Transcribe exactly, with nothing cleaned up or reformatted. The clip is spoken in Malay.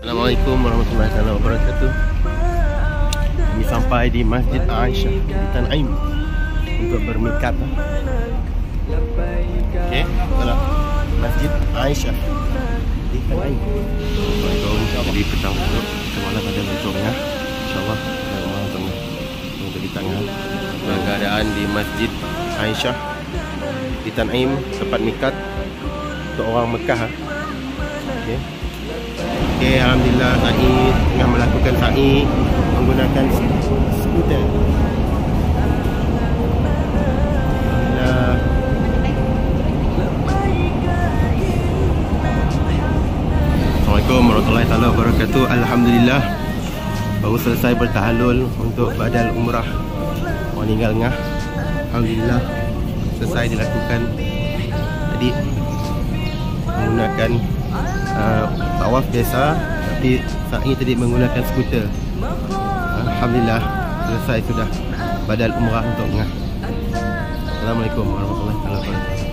Assalamualaikum warahmatullahi wabarakatuh. Kami sampai di Masjid Aisyah di Tan'im untuk bermikat. Okey, itulah Masjid Aisyah di Tan'im. Assalamualaikum. Jadi petang dulu semalam ada loncongnya. InsyaAllah ada loncongnya untuk di tangan. Keadaan di Masjid Aisyah di Tan'im, tempat mikat untuk orang Mekah. Okey. Okey, alhamdulillah sa'i tengah melakukan sa'i menggunakan skuter. Alhamdulillah. Assalamualaikum warahmatullahi wabarakatuh. Alhamdulillah baru selesai bertahalul untuk badal umrah orang tinggal ngah. Alhamdulillah selesai dilakukan tadi menggunakan uh, tawaf biasa, tapi sa'i tadi menggunakan skuter. Alhamdulillah selesai sudah badal umrah untuk ngah. Assalamualaikum warahmatullahi wabarakatuh.